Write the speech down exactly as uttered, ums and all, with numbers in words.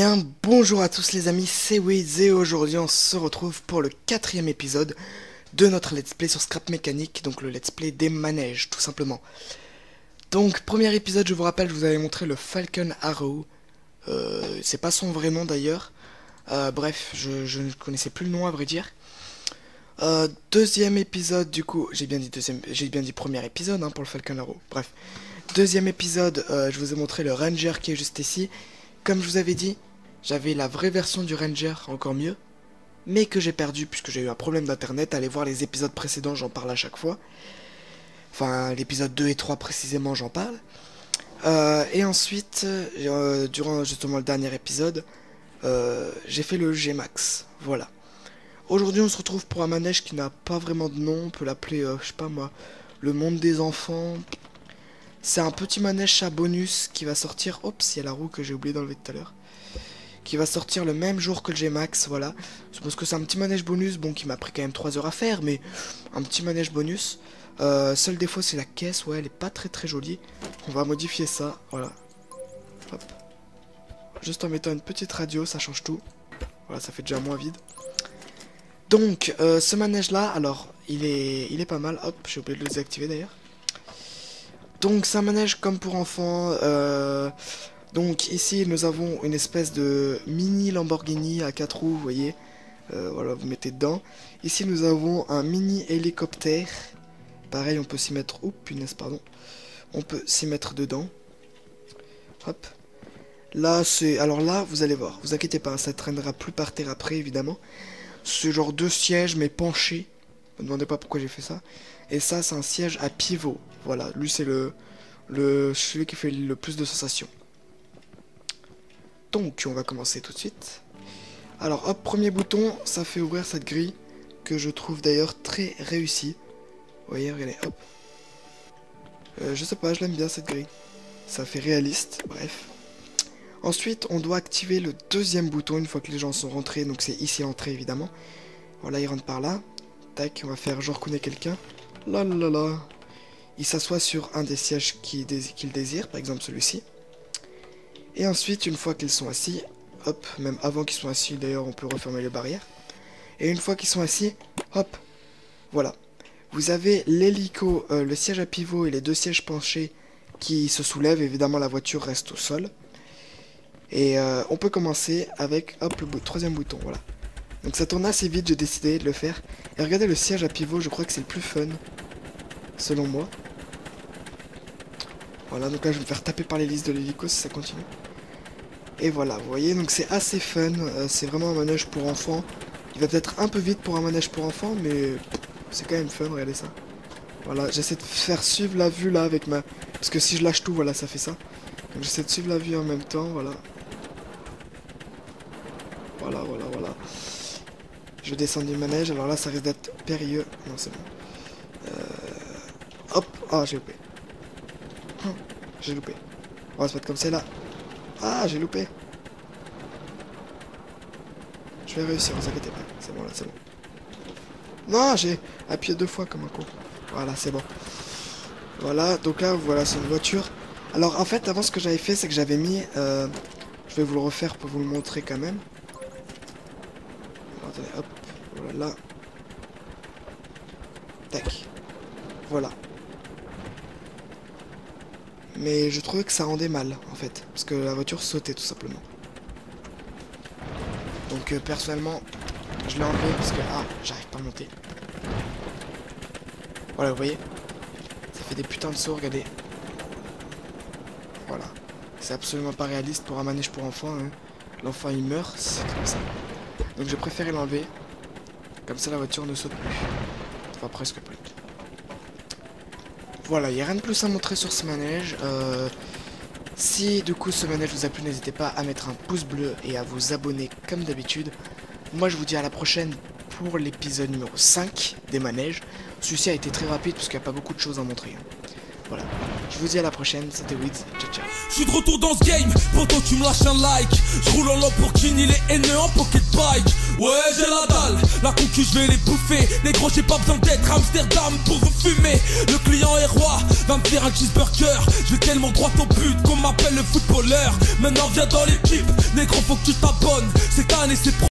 bien, bonjour à tous les amis, c'est Wiz et aujourd'hui on se retrouve pour le quatrième épisode de notre let's play sur Scrap Mécanique, donc le let's play des manèges tout simplement. Donc premier épisode, je vous rappelle, je vous avais montré le Falcon Arrow, euh, c'est pas son vrai nom d'ailleurs, euh, bref, je, je ne connaissais plus le nom à vrai dire. Euh, deuxième épisode du coup, j'ai bien dit deuxième, j'ai bien dit premier épisode hein, pour le Falcon Arrow, bref. Deuxième épisode, euh, je vous ai montré le Ranger qui est juste ici. Comme je vous avais dit, j'avais la vraie version du Ranger, encore mieux, mais que j'ai perdu puisque j'ai eu un problème d'internet. Allez voir les épisodes précédents, j'en parle à chaque fois. Enfin, l'épisode deux et trois précisément, j'en parle. Euh, et ensuite, euh, durant justement le dernier épisode, euh, j'ai fait le G-Max, voilà. Aujourd'hui, on se retrouve pour un manège qui n'a pas vraiment de nom, on peut l'appeler, euh, je sais pas moi, le monde des enfants. C'est un petit manège à bonus qui va sortir, oups, il y a la roue que j'ai oublié d'enlever tout à l'heure, qui va sortir le même jour que le G-Max, voilà. Je pense que c'est un petit manège bonus, bon, qui m'a pris quand même trois heures à faire, mais un petit manège bonus. Euh, seul défaut, c'est la caisse, ouais, elle est pas très très jolie. On va modifier ça, voilà. Hop. Juste en mettant une petite radio, ça change tout. Voilà, ça fait déjà moins vide. Donc, euh, ce manège-là, alors, il est, il est pas mal. Hop, j'ai oublié de le désactiver d'ailleurs. Donc c'est un manège comme pour enfants, euh, donc ici nous avons une espèce de mini Lamborghini à quatre roues, vous voyez, euh, voilà, vous mettez dedans. Ici nous avons un mini hélicoptère, pareil on peut s'y mettre, oups punaise pardon, on peut s'y mettre dedans, hop. Là c'est, alors là vous allez voir, vous inquiétez pas, ça traînera plus par terre après évidemment. Ce genre de siège mais penché, ne me demandez pas pourquoi j'ai fait ça. Et ça c'est un siège à pivot. Voilà, lui c'est le, le celui qui fait le plus de sensations. Donc on va commencer tout de suite. Alors hop, premier bouton, ça fait ouvrir cette grille que je trouve d'ailleurs très réussie. Vous voyez, regardez, hop. Euh, je sais pas, je l'aime bien cette grille. Ça fait réaliste, bref. Ensuite, on doit activer le deuxième bouton une fois que les gens sont rentrés. Donc c'est ici entrée évidemment. Voilà, ils rentrent par là. Tac, on va faire genre connaît quelqu'un. Là là là. Il s'assoit sur un des sièges qu'il désire, qu'il désire, par exemple celui-ci. Et ensuite, une fois qu'ils sont assis, hop, même avant qu'ils soient assis, d'ailleurs, on peut refermer les barrières. Et une fois qu'ils sont assis, hop, voilà. Vous avez l'hélico, euh, le siège à pivot et les deux sièges penchés qui se soulèvent. Évidemment, la voiture reste au sol. Et euh, on peut commencer avec, hop, le troisième bouton, voilà. Donc ça tourne assez vite, j'ai décidé de le faire. Et regardez le siège à pivot, je crois que c'est le plus fun, selon moi. Voilà, donc là je vais me faire taper par l'hélice de l'hélico si ça continue. Et voilà, vous voyez, donc c'est assez fun, euh, c'est vraiment un manège pour enfants. Il va peut-être un peu vite pour un manège pour enfants, mais c'est quand même fun, regardez ça. Voilà, j'essaie de faire suivre la vue là avec ma... Parce que si je lâche tout, voilà, ça fait ça. Donc j'essaie de suivre la vue en même temps, voilà. Voilà, voilà, voilà. Je descends du manège, alors là ça risque d'être périlleux. Non, c'est bon. Euh... Hop, ah j'ai loupé. Hum, j'ai loupé. On va se mettre comme c'est là. Ah, j'ai loupé. Je vais réussir, vous inquiétez pas. C'est bon là, c'est bon. Non, j'ai appuyé deux fois comme un con. Voilà, c'est bon. Voilà, donc là, voilà, c'est une voiture. Alors en fait, avant ce que j'avais fait, c'est que j'avais mis... Euh... Je vais vous le refaire pour vous le montrer quand même. Alors, attendez, hop. Voilà. Tac. Voilà. Mais je trouvais que ça rendait mal, en fait. Parce que la voiture sautait, tout simplement. Donc, euh, personnellement, je l'ai enlevé parce que... Ah, j'arrive pas à monter. Voilà, vous voyez. Ça fait des putains de sauts, regardez. Voilà. C'est absolument pas réaliste pour un manège pour enfants. Hein. L'enfant, il meurt, c'est comme ça. Donc, j'ai préféré l'enlever. Comme ça, la voiture ne saute plus. Enfin, presque plus. Voilà, il n'y a rien de plus à montrer sur ce manège. Euh, si du coup ce manège vous a plu, n'hésitez pas à mettre un pouce bleu et à vous abonner comme d'habitude. Moi je vous dis à la prochaine pour l'épisode numéro cinq des manèges. Celui-ci a été très rapide parce qu'il n'y a pas beaucoup de choses à montrer. Voilà, je vous dis à la prochaine, c'était Wiz, ciao ciao. Je suis de retour dans ce game, pourtant tu me lâches un like. Je roule en Lamborghini, les haineux en pocket bike. Ouais j'ai la dalle, la concu je vais les bouffer. Les gros j'ai pas besoin d'être Amsterdam pour vous fumer. Le client est roi, va me faire un cheeseburger. Je vais tellement droit au but qu'on m'appelle le footballeur. Maintenant viens dans l'équipe, négro faut que tu t'abonnes. Cette année c'est